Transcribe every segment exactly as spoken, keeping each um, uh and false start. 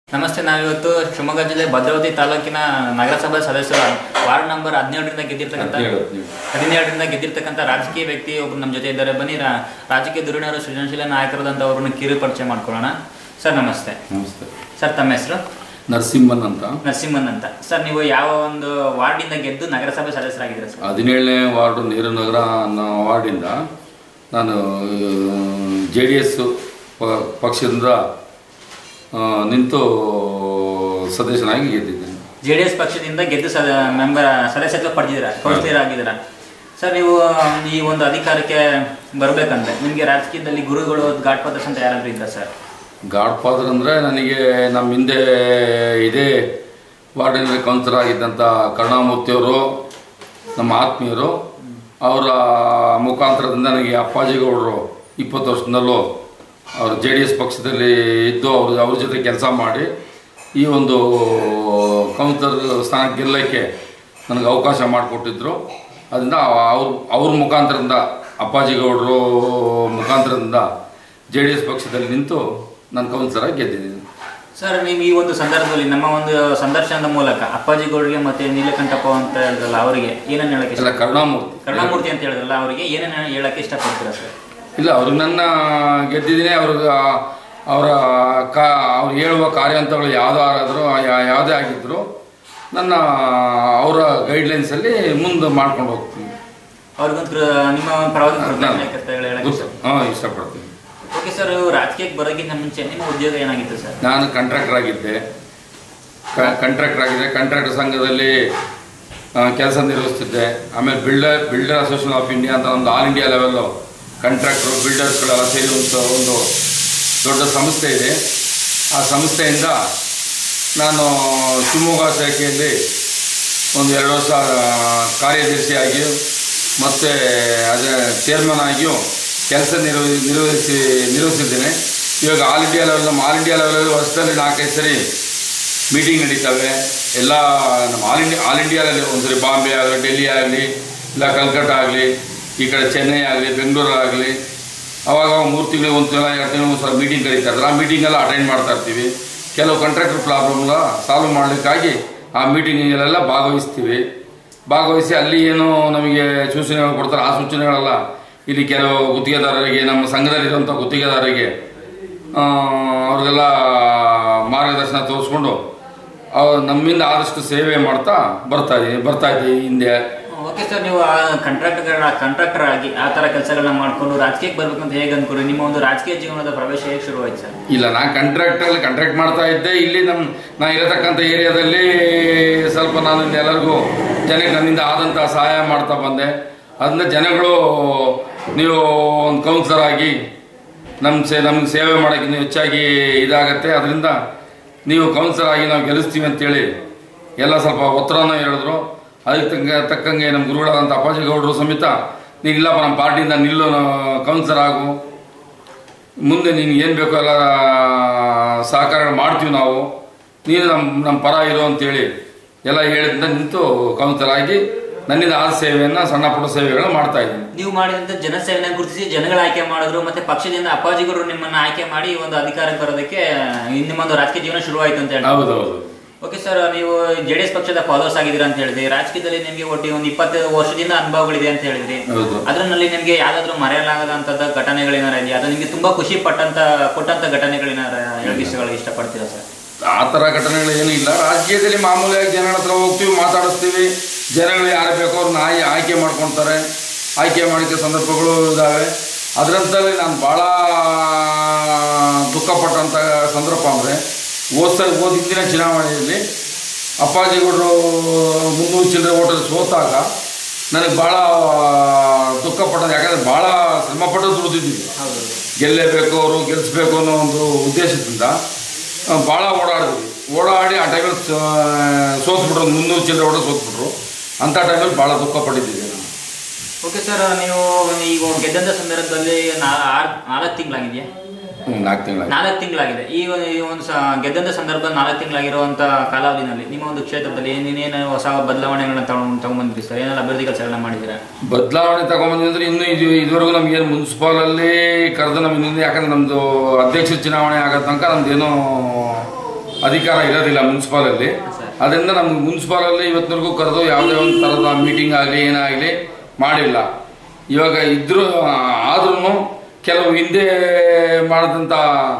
ನಮಸ್ತೆ. ನಾವಿವತ್ತು ಶಿವಮೊಗ್ಗ ಜಿಲ್ಲೆ ಭದ್ರಾವತಿ ತಾಲೂಕಿನ ನಗರಸಭಾ ಸದಸ್ಯರು ವಾರ್ಡ್ ನಂಬರ್ ಹದಿನೇಳರಿಂದ ಗೆದ್ದಿರ್ತಕ್ಕಂಥ ಹದಿನೇಳರಿಂದ ಗೆದ್ದಿರ್ತಕ್ಕಂಥ ರಾಜಕೀಯ ವ್ಯಕ್ತಿ ಒಬ್ರು ನಮ್ಮ ಜೊತೆ ಇದ್ದಾರೆ. ಬನ್ನಿ, ರಾಜಕೀಯ ಧುರೀಣರು ಸೃಜನಶೀಲ ನಾಯಕರಾದಂಥ ಅವ್ರನ್ನ ಕಿರು ಪರಿಚಯ ಮಾಡ್ಕೊಳ್ಳೋಣ. ಸರ್ ನಮಸ್ತೆ. ನಮಸ್ತೆ ಸರ್. ತಮ್ಮ ಹೆಸರು? ನರಸಿಂಹನ್ ಅಂತ. ನರಸಿಂಹನ್ ಅಂತ. ಸರ್, ನೀವು ಯಾವ ಒಂದು ವಾರ್ಡಿಂದ ಗೆದ್ದು ನಗರಸಭೆ ಸದಸ್ಯರಾಗಿದ್ದೀರಾ ಸರ್? ಹದಿನೇಳನೇ ವಾರ್ಡು ನೀರು ನಗರ ಅನ್ನೋ ವಾರ್ಡಿಂದ ನಾನು ಜೆ ಡಿ ಎಸ್ ಪಕ್ಷದಿಂದ ನಿಂತು ಸದಸ್ಯನಾಗಿ ಗೆದ್ದಿದ್ದೇನೆ. ಜೆ ಡಿ ಎಸ್ ಪಕ್ಷದಿಂದ ಗೆದ್ದು ಸದ ಮೆಂಬರ್ ಸದಸ್ಯತ್ವ ಪಡೆದಿದ್ದೀರಾ, ಕೌನ್ಸಿಲರ್ ಆಗಿದ್ದೀರಾ. ಸರ್, ನೀವು ಈ ಒಂದು ಅಧಿಕಾರಕ್ಕೆ ಬರಬೇಕಂದ್ರೆ ನಿಮಗೆ ರಾಜಕೀಯದಲ್ಲಿ ಗುರುಗಳು ಗಾಡ್ ಫಾದರ್ಸ್ ಅಂತ ಯಾರಾದರೂ ಇದ್ದ ಸರ್? ಗಾಡ್ ಫಾದರ್ ಅಂದರೆ ನನಗೆ ನಮ್ಮ ಹಿಂದೆ ಇದೇ ವಾರ್ಡಿನಲ್ಲಿ ಕೌನ್ಸಿಲರ್ ಆಗಿದ್ದಂಥ ಕರುಣಾಮೂರ್ತಿಯವರು ನಮ್ಮ ಆತ್ಮೀಯರು. ಅವರ ಮುಖಾಂತರದಿಂದ ನನಗೆ ಅಪ್ಪಾಜಿಗೌಡರು ಇಪ್ಪತ್ತು ವರ್ಷದಲ್ಲೂ ಅವರು ಜೆ ಡಿ ಎಸ್ ಪಕ್ಷದಲ್ಲಿ ಇದ್ದು ಅವರು ಅವ್ರ ಜೊತೆ ಕೆಲಸ ಮಾಡಿ ಈ ಒಂದು ಕೌನ್ಸಿಲರ್ ಸ್ಥಾನ ಗೆಲ್ಲಕ್ಕೆ ನನಗೆ ಅವಕಾಶ ಮಾಡಿಕೊಟ್ಟಿದ್ರು. ಅದರಿಂದ ಅವ್ರ ಅವ್ರ ಮುಖಾಂತರದಿಂದ ಅಪ್ಪಾಜಿಗೌಡರು ಮುಖಾಂತರದಿಂದ ಜೆ ಡಿ ಎಸ್ ಪಕ್ಷದಲ್ಲಿ ನಿಂತು ನಾನು ಕೌನ್ಸಿಲರಾಗಿ ಗೆದ್ದಿದ್ದೀನಿ. ಸರ್, ನೀವು ಈ ಒಂದು ಸಂದರ್ಭದಲ್ಲಿ ನಮ್ಮ ಒಂದು ಸಂದರ್ಶನದ ಮೂಲಕ ಅಪ್ಪಾಜಿಗೌಡರಿಗೆ ಮತ್ತು ನೀಲಕಂಠಪ್ಪ ಅಂತ ಹೇಳಿದ್ರಲ್ಲ ಅವರಿಗೆ ಏನನ್ನು ಹೇಳಕ್ಕೆ ಇಷ್ಟ? ಕರುಣಾಮೂರ್ತಿ ಕರುಣಾಮೂರ್ತಿ ಅಂತ ಹೇಳಿದ್ರಲ್ಲ ಅವರಿಗೆ ಏನೇನು ಹೇಳಕ್ಕೆ ಇಷ್ಟಪಡ್ತೀರಾ ಸರ್? ಇಲ್ಲ, ಅವ್ರಿಗೆ ನನ್ನ ಗೆದ್ದಿದ್ದೀನಿ. ಅವ್ರಿಗೆ ಅವರ ಕಾ ಅವ್ರು ಹೇಳುವ ಕಾರ್ಯಾಂತಗಳು ಯಾವುದಾದ್ರೂ ಯಾವುದೇ ಆಗಿದ್ದರು ನನ್ನ ಅವರ ಗೈಡ್ಲೈನ್ಸಲ್ಲಿ ಮುಂದೆ ಮಾಡ್ಕೊಂಡು ಹೋಗ್ತೀನಿ. ಅವ್ರಿಗೊಂದು ನಿಮ್ಮ ಪರವಾಗಿ ಹಾಂ ಇಷ್ಟಪಡ್ತೀನಿ. ಓಕೆ ಸರ್, ರಾಜಕೀಯಕ್ಕೆ ಬರೋಕ್ಕಿಂತ ಮುಂಚೆ ನಿಮ್ಮ ಉದ್ಯೋಗ ಏನಾಗಿತ್ತು ಸರ್? ನಾನು ಕಾಂಟ್ರಾಕ್ಟರ್ ಆಗಿದ್ದೆ. ಕಾಂಟ್ರಾಕ್ಟರ್ ಆಗಿದ್ದೆ ಕಾಂಟ್ರಾಕ್ಟರ್ ಸಂಘದಲ್ಲಿ ಕೆಲಸ ನಿರ್ವಹಿಸ್ತಿದ್ದೆ. ಆಮೇಲೆ builder builder association of India ಅಂತ ಒಂದು ಆಲ್ ಇಂಡಿಯಾ ಲೆವೆಲ್ಲು ಕಾಂಟ್ರಾಕ್ಟರು ಬಿಲ್ಡರ್ಸ್ಗಳೆಲ್ಲ ಸೇರಿರುವಂಥ ಒಂದು ದೊಡ್ಡ ಸಂಸ್ಥೆ ಇದೆ. ಆ ಸಂಸ್ಥೆಯಿಂದ ನಾನು ಶಿವಮೊಗ್ಗ ಶಾಖೆಯಲ್ಲಿ ಒಂದು ಎರಡು ವರ್ಷ ಕಾರ್ಯದರ್ಶಿಯಾಗಿ ಮತ್ತು ಅದೇ ಚೇರ್ಮನ್ ಆಗಿಯೂ ಕೆಲಸ ನಿರ್ವಹಿ ನಿರ್ವಹಿಸಿ ನಿರ್ವಹಿಸಿದ್ದೇನೆ. ಇವಾಗ ಆಲ್ ಇಂಡಿಯಾ ಲೆವೆಲ್ ನಮ್ಮ ಆಲ್ ಇಂಡಿಯಾ ಲೆವೆಲಲ್ಲಿ ವರ್ಷದಲ್ಲಿ ನಾಲ್ಕೈದು ಸರಿ ಮೀಟಿಂಗ್ ನಡೀತವೆ. ಎಲ್ಲ ನಮ್ಮ ಆಲ್ ಇಂಡಿಯಾ ಆಲ್ ಇಂಡಿಯಾದಲ್ಲಿ ಒಂದ್ಸರಿ ಬಾಂಬೆ ಆಗಲಿ, ಡೆಲ್ಲಿ ಆಗಲಿ, ಇಲ್ಲ ಕಲ್ಕಟ್ಟ ಆಗಲಿ, ಈ ಕಡೆ ಚೆನ್ನೈ ಆಗಲಿ, ಬೆಂಗಳೂರು ಆಗಲಿ, ಅವಾಗ ಮೂರು ತಿಂಗಳಿಗೆ ಒಂದು ಸಲ ಎರಡು ತಿಂಗಳಿಗೆ ಒಂದು ಸಲ ಮೀಟಿಂಗ್ ಕರೀತಾರೆ. ಆ ಮೀಟಿಂಗೆಲ್ಲ ಅಟೆಂಡ್ ಮಾಡ್ತಾ ಇರ್ತೀವಿ. ಕೆಲವು ಕಾಂಟ್ರಾಕ್ಟರ್ ಪ್ರಾಬ್ಲಮ್ನ ಸಾಲ್ವ್ ಮಾಡಲಿಕ್ಕಾಗಿ ಆ ಮೀಟಿಂಗಿಗೆಲ್ಲ ಭಾಗವಹಿಸ್ತೀವಿ. ಭಾಗವಹಿಸಿ ಅಲ್ಲಿ ಏನು ನಮಗೆ ಸೂಚನೆಗಳು ಕೊಡ್ತಾರೆ, ಆ ಸೂಚನೆಗಳೆಲ್ಲ ಇಲ್ಲಿ ಕೆಲವು ಗುತ್ತಿಗೆದಾರರಿಗೆ, ನಮ್ಮ ಸಂಘದಲ್ಲಿರುವಂಥ ಗುತ್ತಿಗೆದಾರರಿಗೆ ಅವ್ರಿಗೆಲ್ಲ ಮಾರ್ಗದರ್ಶನ ತೋರಿಸ್ಕೊಂಡು ಅವ್ರು ನಮ್ಮಿಂದ ಆದಷ್ಟು ಸೇವೆ ಮಾಡ್ತಾ ಬರ್ತಾ ಇದ್ದೀವಿ ಬರ್ತಾ ಇದ್ದೀವಿ ಹಿಂದೆ. ಓಕೆ ಸರ್, ನೀವು ಕಾಂಟ್ರಾಕ್ಟರ್ ಕಾಂಟ್ರಾಕ್ಟರ್ ಆಗಿ ಆ ಥರ ಕೆಲಸಗಳನ್ನ ಮಾಡಿಕೊಂಡು ರಾಜಕೀಯಕ್ಕೆ ಬರ್ಬೇಕಂತ ಹೇಗೆ ಅಂದ್ಕೊಂಡ್ರಿ? ನಿಮ್ಮ ಒಂದು ರಾಜಕೀಯ ಜೀವನದ ಪ್ರವೇಶ ಹೇಗೆ ಶುರುವಾಯ್ತು ಸರ್? ಇಲ್ಲ, ನಾನು ಕಾಂಟ್ರಾಕ್ಟಲ್ಲಿ ಕಾಂಟ್ರಾಕ್ಟ್ ಮಾಡ್ತಾ ಇದ್ದೆ. ಇಲ್ಲಿ ನಮ್ಮ ನಾನು ಇರತಕ್ಕಂಥ ಏರಿಯಾದಲ್ಲಿ ಸ್ವಲ್ಪ ನಾನು ಎಲ್ಲರಿಗೂ ಜನಕ್ಕೆ ನನ್ನಿಂದ ಆದಂಥ ಸಹಾಯ ಮಾಡ್ತಾ ಬಂದೆ. ಅದನ್ನ ಜನಗಳು ನೀವು ಒಂದು ಕೌನ್ಸಿಲರ್ ಆಗಿ ನಮ್ಮ ಸೇ ನಮ್ಗೆ ಸೇವೆ ಮಾಡೋಕ್ಕಿಂತ ಹೆಚ್ಚಾಗಿ ಇದಾಗತ್ತೆ, ಅದರಿಂದ ನೀವು ಕೌನ್ಸಿಲರ್ ಆಗಿ ನಾವು ಗೆಲ್ಲಿಸ್ತೀವಿ ಅಂತೇಳಿ ಎಲ್ಲ ಸ್ವಲ್ಪ ಒತ್ತಡನ ಹೇಳಿದ್ರು. ಅದಕ್ಕೆ ತಕ್ಕ ತಕ್ಕಂಗೆ ನಮ್ಮ ಗುರುಗಳಾದಂಥ ಅಪ್ಪಾಜಿಗೌಡರು ಸಮೇತ ನೀನು ಇಲ್ಲಪ್ಪ ನಮ್ಮ ಪಾರ್ಟಿಯಿಂದ ನಿಲ್ಲು, ಕೌನ್ಸಿಲರ್ ಆಗು, ಮುಂದೆ ನೀನು ಏನು ಬೇಕೋ ಎಲ್ಲ ಸಹಕಾರ ಮಾಡ್ತೀವಿ ನಾವು, ನೀನು ನಮ್ಮ ನಮ್ಮ ಪರ ಇರು ಅಂತೇಳಿ ಎಲ್ಲ ಹೇಳಿದಿಂದ ನಿಂತು ಕೌನ್ಸಿಲರ್ ಆಗಿ ನನ್ನಿಂದ ಆದ ಸೇವೆಯನ್ನು ಸಣ್ಣ ಪುಟ್ಟ ಸೇವೆಗಳನ್ನ ಮಾಡ್ತಾ ಇದ್ದೀನಿ. ನೀವು ಮಾಡಿದಂಥ ಜನಸೇವೆನ ಗುರುತಿಸಿ ಜನಗಳ ಆಯ್ಕೆ ಮಾಡಿದ್ರು, ಮತ್ತೆ ಪಕ್ಷದಿಂದ ಅಪ್ಪಾಜಿಗೌಡರು ನಿಮ್ಮನ್ನು ಆಯ್ಕೆ ಮಾಡಿ ಒಂದು ಅಧಿಕಾರಕ್ಕೆ ಬರೋದಕ್ಕೆ ನಿಮ್ಮೊಂದು ರಾಜಕೀಯ ಜೀವನ ಶುರುವಾಯಿತು ಅಂತ ಹೇಳಿ. ಹೌದೌದು. ಓಕೆ ಸರ್, ನೀವು ಜೆ ಡಿ ಎಸ್ ಪಕ್ಷದ ಫಾಲೋವರ್ಸ್ ಆಗಿದ್ದೀರಾ ಅಂತ ಹೇಳಿದ್ರಿ. ರಾಜಕೀಯದಲ್ಲಿ ನಿಮಗೆ ಒಟ್ಟು ಒಂದು ಇಪ್ಪತ್ತೈದು ವರ್ಷದಿಂದ ಅನುಭವಗಳಿದೆ ಅಂತ ಹೇಳಿದ್ರಿ. ಅದರಲ್ಲಿ ನಿಮಗೆ ಯಾವ್ದಾದ್ರು ಮರೆಯಲಾಗದಂಥದ್ದು ಘಟನೆಗಳೇನಾರು ಇದೆಯಾ? ಅದು ನಿಮಗೆ ತುಂಬಾ ಖುಷಿ ಪಟ್ಟಂತ ಕೊಟ್ಟಂತ ಘಟನೆಗಳೇನಾರು ಹೇಳಕ್ಕೆ ಇಷ್ಟಪಡ್ತೀರಾ ಸರ್? ಆ ಥರ ಘಟನೆಗಳು ಏನೂ ಇಲ್ಲ. ರಾಜಕೀಯದಲ್ಲಿ ಮಾಮೂಲಿಯಾಗಿ ಜನಗಳ ಹತ್ರ ಹೋಗ್ತೀವಿ, ಮಾತಾಡಿಸ್ತೀವಿ. ಜನಗಳು ಯಾರು ಬೇಕೋ ಅವ್ರನ್ನ ಆಯ್ ಆಯ್ಕೆ ಮಾಡ್ಕೊತಾರೆ. ಆಯ್ಕೆ ಮಾಡಿಕೆ ಸಂದರ್ಭಗಳು ಇದ್ದಾವೆ. ಅದರಂತಲ್ಲಿ ನಾನು ಭಾಳ ದುಃಖಪಟ್ಟಂಥ ಸಂದರ್ಭ ಅಂದರೆ ಹೋದ ಹೋದ ಹಿಂದಿನ ಚುನಾವಣೆಯಲ್ಲಿ ಅಪ್ಪಾಜಿಗೌಡರು ಮುನ್ನೂರು ಚಿಲ್ಲರೆ ಓಟಲ್ಲಿ ಸೋತಾಗ ನನಗೆ ಭಾಳ ದುಃಖಪಟ್ಟದ್ದು. ಯಾಕಂದರೆ ಭಾಳ ಶ್ರಮಪಟ್ಟು ದುಡಿದಿದ್ದೀವಿ, ಗೆಲ್ಲೇಬೇಕು, ಅವರು ಗೆಲ್ಲಿಸ್ಬೇಕು ಅನ್ನೋ ಒಂದು ಉದ್ದೇಶದಿಂದ ಭಾಳ ಓಡಾಡಿದ್ವಿ. ಓಡಾಡಿ ಆ ಟೈಮಲ್ಲಿ ಸೋತ್ಬಿಟ್ರು, ಮುನ್ನೂರು ಚಿಲ್ಲರೆ ಓಟ ಸೋತ್ಬಿಟ್ರು. ಅಂಥ ಟೈಮಲ್ಲಿ ಭಾಳ ದುಃಖಪಟ್ಟಿದ್ದೀವಿ ನಾನು. ಓಕೆ ಸರ್, ನೀವು ಈಗ ಗೆದ್ದಂಥ ಸಂದರ್ಭದಲ್ಲಿ ನಾಲ್ಕು ತಿಂಗಳಾಗಿದೆಯಾ? ನಾಲ್ಕು ತಿಂಗಳ ನಾಲ್ಕು ತಿಂಗಳಾಗಿದೆ. ಈ ಒಂದು ಗೆದ್ದಂಥ ಸಂದರ್ಭದಲ್ಲಿ ನಾಲ್ಕು ತಿಂಗಳಾಗಿರುವಂಥ ಕಾಲಾವಧಿನಲ್ಲಿ ನಿಮ್ಮ ಒಂದು ಕ್ಷೇತ್ರದಲ್ಲಿ ಏನೇನು ಹೊಸ ಬದಲಾವಣೆಗಳನ್ನ ತಗೊಂಡು ತಗೊಂಡ್ಬಂದ್ರಿ ಸರ್? ಏನೆಲ್ಲ ಅಭಿವೃದ್ಧಿ ಕೆಲಸಗಳನ್ನ ಮಾಡಿದ್ದೀರಾ? ಬದಲಾವಣೆ ತಗೊಂಡ್ಬಂದ್ವಿ ಅಂದರೆ ಇನ್ನೂ ಇದು ಇದುವರೆಗೂ ನಮಗೇನು ಮುನ್ಸಿಪಾಲಲ್ಲಿ ಕರೆದು ನಮ್ಗೆ ಇನ್ನೂ, ಯಾಕಂದ್ರೆ ನಮ್ಮದು ಅಧ್ಯಕ್ಷ ಚುನಾವಣೆ ಆಗೋ ತನಕ ನಮ್ದೇನೋ ಅಧಿಕಾರ ಇರೋದಿಲ್ಲ ಮುನ್ಸಿಪಾಲಲ್ಲಿ. ಅದರಿಂದ ನಮ್ಗೆ ಮುನ್ಸಿಪಾಲಲ್ಲಿ ಇವತ್ತಿನವರೆಗೂ ಕರೆದು ಯಾವುದೇ ಒಂದು ಥರದ ಮೀಟಿಂಗ್ ಆಗಲಿ ಏನಾಗಲಿ ಮಾಡಿಲ್ಲ. ಇವಾಗ ಇದ್ರೂ ಆದ್ರೂ ಕೆಲವು ಹಿಂದೆ ಮಾಡಿದಂಥ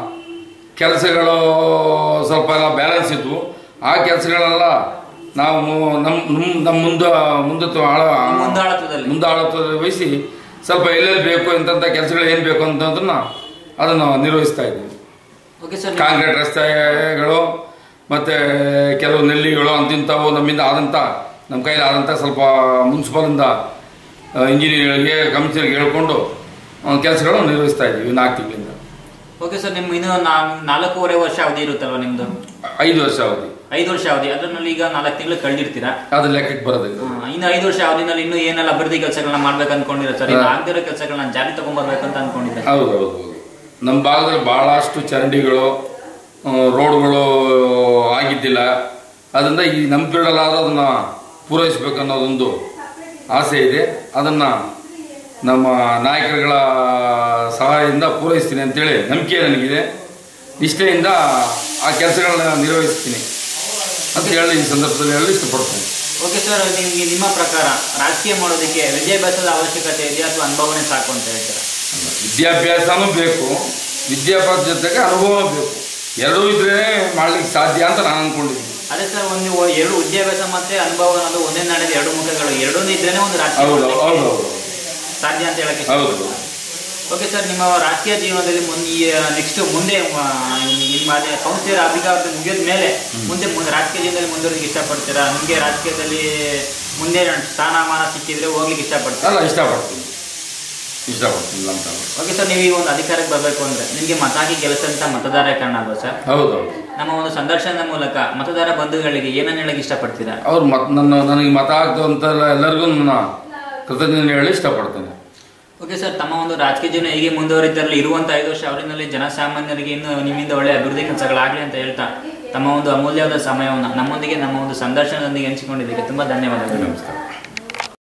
ಕೆಲಸಗಳು ಸ್ವಲ್ಪ ಎಲ್ಲ ಬ್ಯಾಲೆನ್ಸ್ ಇದ್ವು. ಆ ಕೆಲಸಗಳೆಲ್ಲ ನಾವು ನಮ್ಮ ನಮ್ಮ ಮುಂದೆ ಮುಂದೆ ಆಳ ಮುಂದಾಳತ್ವದಲ್ಲಿ ವಹಿಸಿ ಸ್ವಲ್ಪ ಎಲ್ಲೆಲ್ಲಿ ಬೇಕು ಎಂಥ ಕೆಲಸಗಳು ಏನು ಬೇಕು ಅಂತಂದ್ರನ್ನ ಅದನ್ನು ನಿರ್ವಹಿಸ್ತಾ ಇದ್ದೀವಿ. ಕಾಂಕ್ರೀಟ್ ರಸ್ತೆಗಳು ಮತ್ತು ಕೆಲವು ನೆಲ್ಲಿಗಳು ಅಂತಿಂಥವು ನಮ್ಮಿಂದ ಆದಂಥ ನಮ್ಮ ಕೈಲಿ ಆದಂಥ ಸ್ವಲ್ಪ ಮುನ್ಸಿಪಾಲಿಂದ ಇಂಜಿನಿಯರ್ಗಳಿಗೆ ಕಮಿಷನರ್ಗೆ ಹೇಳ್ಕೊಂಡು ಕೆಲಸಗಳು ನಿರ್ವಹಿಸ್ತಾ ಇದ್ದೀವಿ ನಾಲ್ಕು ತಿಂಗಳಿಂದ. ಓಕೆ ಸರ್, ನಿಮ್ಮ ಇನ್ನು ನಾಲ್ಕೂವರೆ ವರ್ಷ ಅವಧಿ ಇರುತ್ತಲ್ವ ನಿಮ್ದು? ಐದು ವರ್ಷ ಅವಧಿ. ಐದು ವರ್ಷ ಅವಧಿ ಅದರಲ್ಲಿ ಈಗ ನಾಲ್ಕು ತಿಂಗಳು ಕಳೆದಿರ್ತೀರಾ, ಅದು ಲೆಕ್ಕಕ್ಕೆ ಬರೋದಿಲ್ಲ. ಇನ್ನು ಐದು ವರ್ಷ ಅವಧಿನಲ್ಲಿ ಇನ್ನೂ ಏನೆಲ್ಲ ಅಭಿವೃದ್ಧಿ ಕೆಲಸಗಳನ್ನ ಮಾಡ್ಬೇಕು ಅನ್ಕೊಂಡಿರೋ ಸರ್? ಇನ್ನು ಆಗದಿರೋ ಕೆಲಸಗಳನ್ನ ಜಾರಿ ತಗೊಂಡ್ಬರ್ಬೇಕು ಅಂತ ಅನ್ಕೊಂಡಿದ್ದೆ. ಹೌದು ಹೌದು ಹೌದು. ನಮ್ಮ ಭಾಗದಲ್ಲಿ ಬಹಳಷ್ಟು ಚರಂಡಿಗಳು ರೋಡ್ಗಳು ಆಗಿದ್ದಿಲ್ಲ. ಅದರಿಂದ ಈ ನಮ್ಮ ಪೀರಿಯಡಲ್ಲಾದರೂ ಅದನ್ನು ಪೂರೈಸಬೇಕು ಅನ್ನೋದೊಂದು ಆಸೆ ಇದೆ. ಅದನ್ನು ನಮ್ಮ ನಾಯಕರುಗಳ ಸಹಾಯದಿಂದ ಪೂರೈಸ್ತೀನಿ ಅಂತೇಳಿ ನಂಬಿಕೆ ನನಗಿದೆ. ನಿಷ್ಠೆಯಿಂದ ಆ ಕೆಲಸಗಳನ್ನ ನಿರ್ವಹಿಸ್ತೀನಿ ಅಂತ ಹೇಳಿ ಈ ಸಂದರ್ಭದಲ್ಲಿ ಹೇಳಲು ಇಷ್ಟಪಡ್ತೀನಿ. ಓಕೆ ಸರ್, ನಿಮಗೆ ನಿಮ್ಮ ಪ್ರಕಾರ ರಾಜಕೀಯ ಮಾಡೋದಕ್ಕೆ ವಿದ್ಯಾಭ್ಯಾಸದ ಅವಶ್ಯಕತೆ ಇದೆಯಾ ಅಥವಾ ಅನುಭವನೇ ಸಾಕು ಅಂತ ಹೇಳ್ತೀರಾ? ವಿದ್ಯಾಭ್ಯಾಸನೂ ಬೇಕು, ವಿದ್ಯಾಭ್ಯಾಸ ಜೊತೆಗೆ ಅನುಭವ ಬೇಕು. ಎರಡೂ ಇದ್ರೆ ಮಾಡ್ಲಿಕ್ಕೆ ಸಾಧ್ಯ ಅಂತ ನಾನು ಅನ್ಕೊಂಡಿದ್ದೀನಿ. ಅದೇ ಸರ್, ಒಂದು ಎರಡು ವಿದ್ಯಾಭ್ಯಾಸ ಮತ್ತೆ ಅನುಭವ ಅನ್ನೋದು ಒಂದೇ ನಾಡಿದ ಎರಡು ಮುಖಗಳು, ಎರಡೂ ಇದ್ರೇನೆ ಒಂದು ರಾಜಕೀಯ ಸಾಧ್ಯ ಅಂತ ಹೇಳಕ್ಕೆ. ಹೌದು. ಓಕೆ ಸರ್, ನಿಮ್ಮ ರಾಜಕೀಯ ಜೀವನದಲ್ಲಿ ಮುಂದೆ ನೆಕ್ಸ್ಟ್ ಮುಂದೆ ನಿಮ್ಮ ಸಂಸ್ಥೆಯ ಅಧಿಕಾರದಲ್ಲಿ ಮುಗಿದ ಮೇಲೆ ಮುಂದೆ ಮುಂದೆ ರಾಜಕೀಯ ಜೀವನದಲ್ಲಿ ಮುಂದುವರಿಲಿಕ್ಕೆ ಇಷ್ಟಪಡ್ತೀರಾ? ನಿಮಗೆ ರಾಜಕೀಯದಲ್ಲಿ ಮುಂದೆ ಸ್ಥಾನಮಾನ ಸಿಕ್ಕಿದ್ರೆ ಹೋಗ್ಲಿಕ್ಕೆ ಇಷ್ಟಪಡ್ತೀರಾ? ಅಲ್ಲ, ಇಷ್ಟಪಡ್ತೀನಿ ಇಷ್ಟಪಡ್ತೀನಿ ಅಂತ. ಓಕೆ ಸರ್, ನೀವು ಈಗ ಒಂದು ಅಧಿಕಾರಕ್ಕೆ ಬರಬೇಕು ಅಂದರೆ ನಿಮಗೆ ಮತ ಹಾಕಿ ಗೆಲ್ಲಿಸಿದಂಥ ಮತದಾರ ಕಾರಣ ಅಲ್ವಾ ಸರ್? ಹೌದು. ನಮ್ಮ ಒಂದು ಸಂದರ್ಶನದ ಮೂಲಕ ಮತದಾರ ಬಂಧುಗಳಿಗೆ ಏನನ್ನ ಹೇಳಕ್ಕೆ ಇಷ್ಟಪಡ್ತೀರಾ? ಅವ್ರು ಮತ್ ನನ್ನ ನನಗೆ ಮತ ಹಾಕ್ದಂತ ಎಲ್ಲರಿಗೂ ನನ್ನ ಕೃತಜ್ಞತೆ ಹೇಳಿ ಇಷ್ಟಪಡ್ತೇನೆ. ಓಕೆ ಸರ್, ತಮ್ಮ ಒಂದು ರಾಜಕೀಯ ಜೀವನ ಹೇಗೆ ಮುಂದುವರಿತಾರಲ್ಲ ಇರುವಂಥ ಐದು ವರ್ಷ ಅವರಿನಲ್ಲಿ ಜನಸಾಮಾನ್ಯರಿಗೆ ಇನ್ನು ನಿಮ್ಮಿಂದ ಒಳ್ಳೆಯ ಅಭಿವೃದ್ಧಿ ಕೆಲಸಗಳಾಗಲಿ ಅಂತ ಹೇಳ್ತಾ ತಮ್ಮ ಒಂದು ಅಮೂಲ್ಯವಾದ ಸಮಯವನ್ನು ನಮ್ಮೊಂದಿಗೆ ನಮ್ಮ ಒಂದು ಸಂದರ್ಶನದೊಂದಿಗೆ ಹಂಚಿಕೊಂಡಿದ್ದಕ್ಕೆ ತುಂಬ ಧನ್ಯವಾದಗಳು. ನಮಸ್ಕಾರ.